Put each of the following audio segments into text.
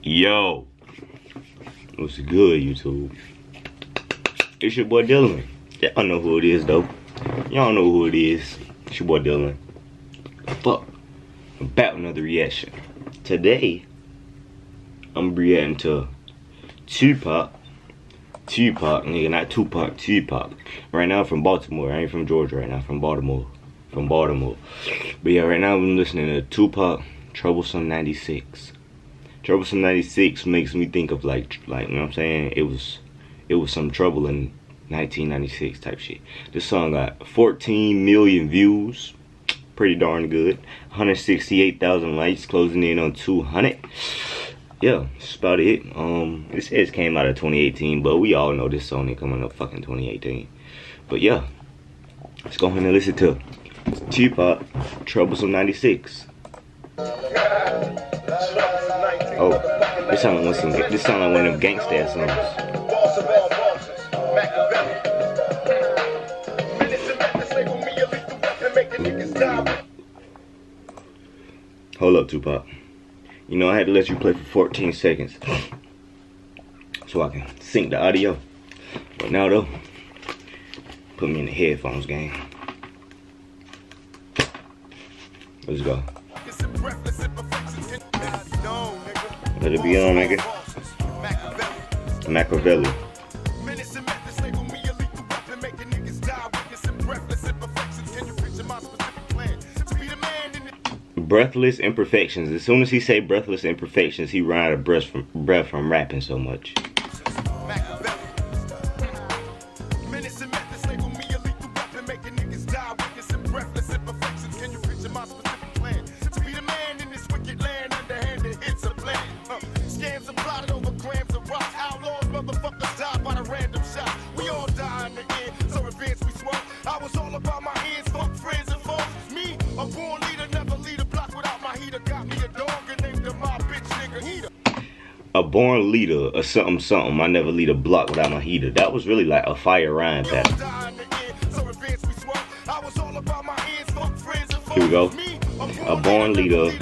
Yo, what's good, YouTube? It's your boy Dylan. Y'all know who it is, though. Y'all know who it is. It's your boy Dylan. Fuck. About another reaction. Today, I'm reacting to Tupac, nigga, not Tupac, Tupac. Right now, I'm from Baltimore. I ain't from Georgia right now. From Baltimore. But yeah, right now I'm listening to Tupac, Troublesome 96. Troublesome 96 makes me think of like you know what I'm saying? It was some trouble in 1996 type shit. This song got 14 million views. Pretty darn good. 168,000 likes, closing in on 200. Yeah, that's about it. It says it came out of 2018, but we all know this song ain't coming up fucking 2018. But yeah, let's go ahead and listen to Tupac, Troublesome 96. Oh, this sound like one of them gangsta songs. Hold up, Tupac. You know I had to let you play for 14 seconds so I can sync the audio. But now though, put me in the headphones, gang. Let's go. Let it be on, nigga. Machiavelli. Breathless imperfections. As soon as he say breathless imperfections, he run out of breath from rapping so much. A born leader or something. I never lead a block without my heater. That was really like a fire rhyme pattern. Here we go. A born leader.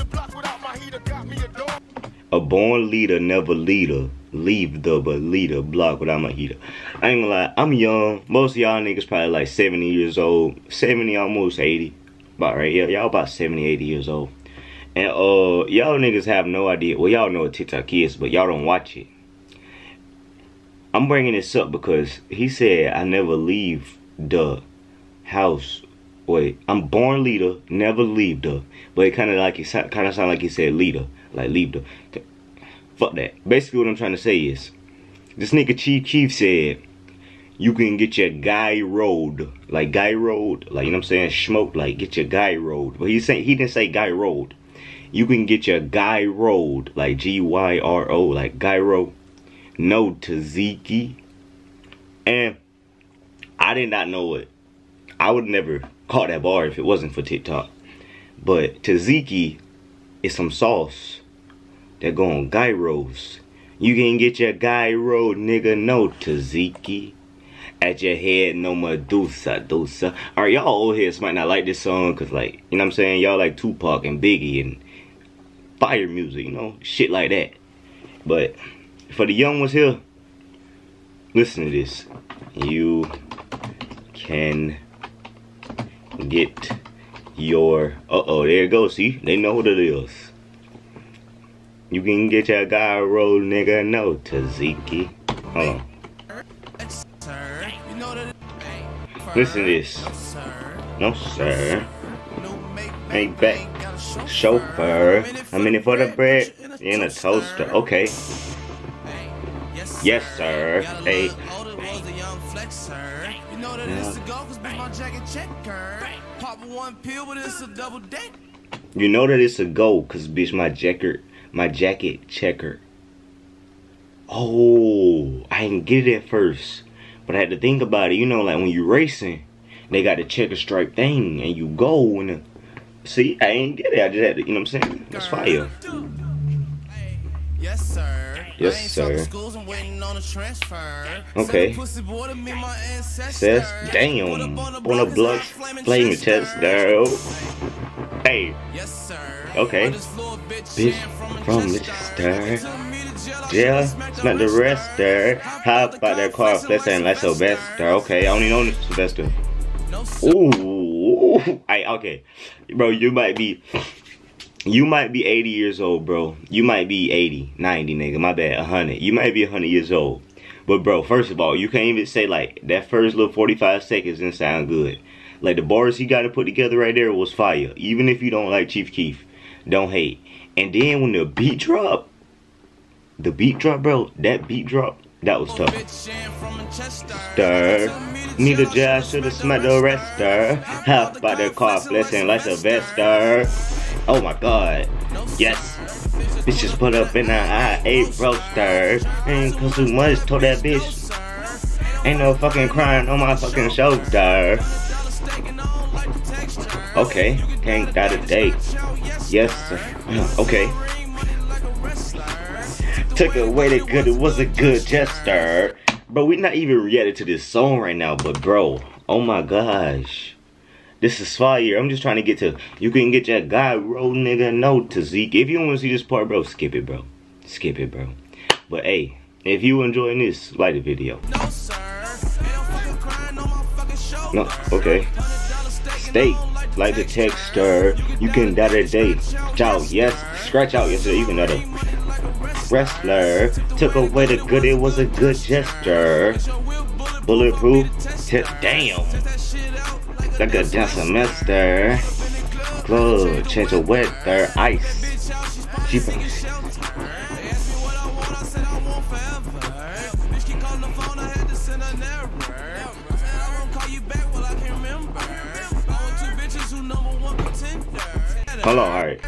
A born leader never leave the leader block without my heater. I ain't gonna lie, I'm young. Most of y'all niggas probably like 70 years old. 70, almost 80. About right here. Y'all about 70, 80 years old. And y'all niggas have no idea. Well, y'all know what TikTok is, but y'all don't watch it. I'm bringing this up because he said I never leave the house. Wait, I'm born leader, never leave the. But it kind of sound like he said leader, like leave the. Fuck that. Basically, what I'm trying to say is, this nigga Chief said you can get your guy rolled, like you know what I'm saying, smoke, like get your guy rolled. But he didn't say guy rolled. You can get your guy rolled, like G-Y-R-O, like gyro. No tzatziki. And I did not know it. I would never caught that bar if it wasn't for TikTok. But tzatziki is some sauce that go on gyros. You can get your gyro, nigga, no tzatziki. At your head, no Medusa. Alright, y'all old heads might not like this song, cause like, you know what I'm saying? Y'all like Tupac and Biggie and fire music, you know, shit like that. But for the young ones here, listen to this. You can get your there it goes. See, they know what it is. You can get your guy rolled, nigga, no tzatziki. Hold on. Listen to this. No sir. Ain't back. Chauffeur. I'm in it for the bread in a toaster. Okay. Yes sir. Hey. You know that it's a go, cause bitch my jacket checker. Oh, I didn't get it at first. But I had to think about it, you know, like when you racing, they got the checker stripe thing, and you go and see, I ain't get it. I just had to, you know what I'm saying? That's fire. Yes, sir. Yes, sir. Okay. Says, damn. On a blunt flame test, girl. Hey. Okay. Bitch from the star. Yeah, smack the rester. How about that car flexing like Sylvester? Okay, I only know Sylvester. Ooh, okay, bro, you might be 80 years old, bro. You might be 80, 90, nigga. My bad, 100. You might be 100 years old. But bro, first of all, you can't even say like that first little 45 seconds didn't sound good. Like the bars he got to put together right there was fire. Even if you don't like Chief Keef, don't hate. And then when the beat drop, bro, that beat drop, that was tough. Stir. Need a job, should've smacked the rester. How about the car flexing like Sylvester? Oh my god. Yes. Bitch just put up in the I8 roaster. Ain't cause too much, told that bitch. Ain't no fucking crying on my fucking shoulder. Okay, can't got a date. Yes, sir. Okay. Took away the good, it was a good gesture. Bro, we not even reacting to this song right now, but bro, oh my gosh. This is fire. I'm just trying to get to, you can get your guy roll nigga note to Zeke. If you don't want to see this part, bro, skip it, bro. Skip it, bro. But hey, if you enjoying this, like the video. No, okay. Steak, like the texture. You can die today. Ciao, yes. Scratch out yesterday, you can know the wrestler. Took away the good, it was a good gesture. Bulletproof, damn. Like a damn semester. Good, change the weather, ice. She hold on, alright.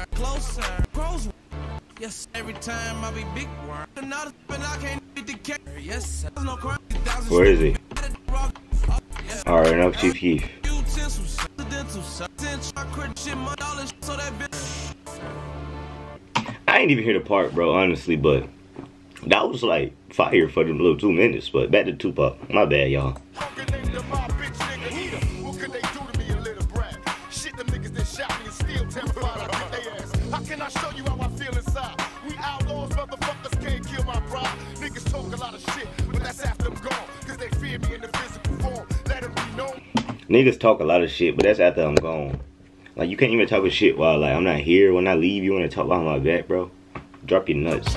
Yes, every time I be big worm. Where is he? Alright, enough Chief Keef. I ain't even hear the part, bro, honestly, but that was like fire for them little 2 minutes. But back to Tupac. My bad, y'all. How can I show you how I feel inside? We outlaws, motherfuckers can't kill my pride. Niggas talk a lot of shit, but that's after I'm gone. Cause they fear me in the physical form. Let them be known. Niggas talk a lot of shit, but that's after I'm gone. Like, you can't even talk a shit while, like, I'm not here. When I leave, you want to talk behind my back, bro? Drop your nuts.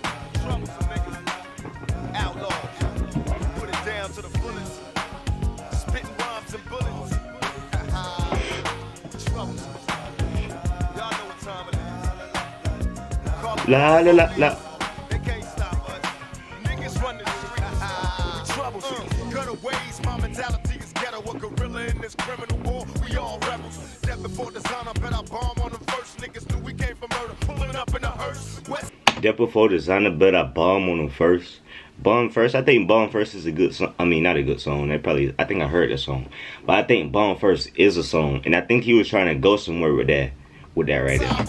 La la la la. They can't stop us. Niggas run the street. Troublesome. Cutaways, my mentality is ghetto. A gorilla in this criminal war. We all rebels. Death before designer, bet I bomb on them first. Niggas knew we came from murder. Pulling up in a hearse. Death before designer, bet I bomb on them first. Bomb First, I think Bomb First is a good song. I mean, not a good song. That probably, I think I heard that song. But I think Bomb First is a song. And I think he was trying to go somewhere with that right there.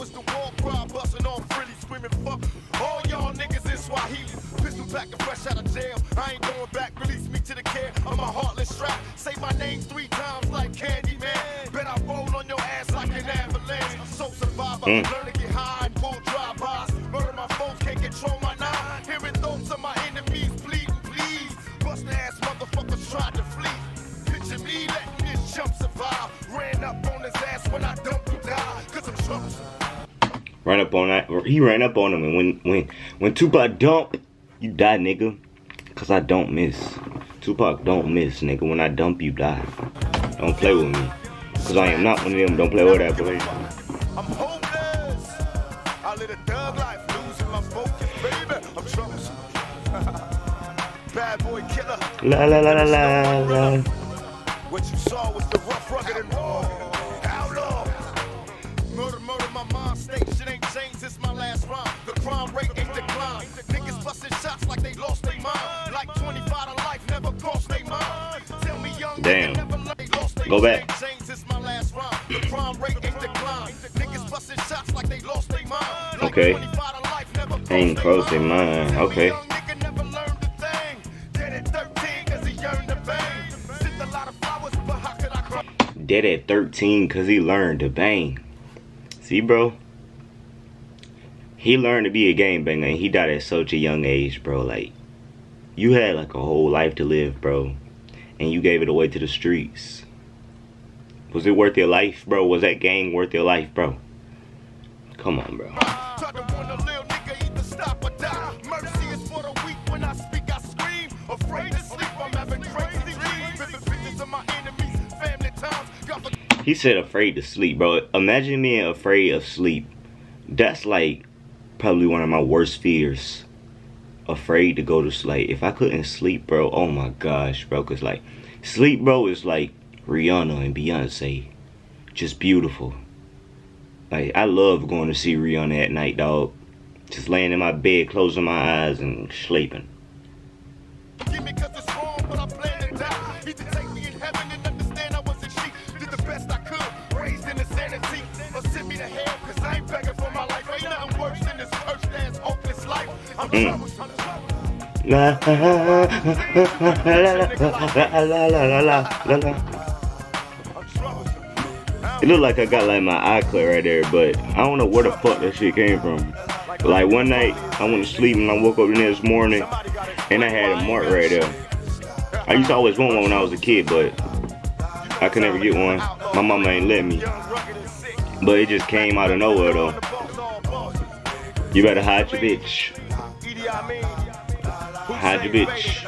All y'all niggas in Swahili. Pistol back and fresh out of jail. I ain't going back, release me to the care of my heartless strap. Say my name 3 times like Candyman. Bet I roll on your ass like an avalanche. So survivor, learn to get high and pull drive-bys. Murder my folks, can't control my nine. Hearing thoughts of my enemies bleeding, please. Bustin' ass motherfuckers tried to flee. Picture me letting this chump survive. Ran up on his ass when I dumped him die. Cause I'm troublesome. Ran up on that. He ran up on him, and when Tupac dump, you die, nigga. Cause I don't miss. Tupac don't miss, nigga. When I dump, you die. Don't play with me. Cause I am not one of them. Don't play with that boy. I'm hopeless. I live a thug life, losing my focus, baby. I'm troublesome. Bad boy killer. La la la la la la. What you saw was the rough, rugged, and raw. Outlaw. Murder, my mind state. Shit ain't changed since my last rhyme. The crime rate ain't declined. Niggas busting shots like they lost their mind. Like 25 to life never crossed their mind. Tell me young. Damn. Go back. The crime rate ain't declined. Niggas busting shots like they lost their mind. Okay. Ain't crossed their mind. Okay. Dead at 13 cause he learned to bang. See, bro? he learned to be a game banger, and he died at such a young age, bro. Like, you had like a whole life to live, bro, and you gave it away to the streets. Was it worth your life, bro? Was that gang worth your life, bro? Come on, bro. He said afraid to sleep, bro. Imagine being afraid of sleep. That's like probably one of my worst fears. Afraid to go to sleep. If I couldn't sleep, bro, oh my gosh, bro. Cause like sleep, bro, is like Rihanna and Beyonce. Just beautiful. Like, I love going to see Rihanna at night, dog. Just laying in my bed, closing my eyes and sleeping. It looked like I got like my eye cut right there, but I don't know where the fuck that shit came from. But like one night, I went to sleep and I woke up the next morning and I had a mark right there. I used to always want one when I was a kid, but I could never get one. My mama ain't let me. But it just came out of nowhere though. You better hide your bitch. Hide your bitch.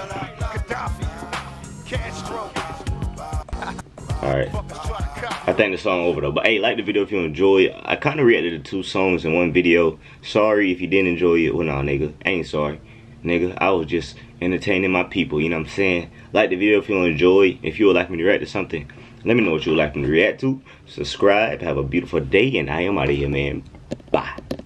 Alright. I think the song over though. But hey, like the video if you enjoy it. I kind of reacted to 2 songs in one video. Sorry if you didn't enjoy it. Well, nah, nigga. I ain't sorry. Nigga, I was just entertaining my people. You know what I'm saying? Like the video if you enjoy. If you would like me to react to something, let me know what you would like me to react to. Subscribe. Have a beautiful day. And I am out of here, man. Bye.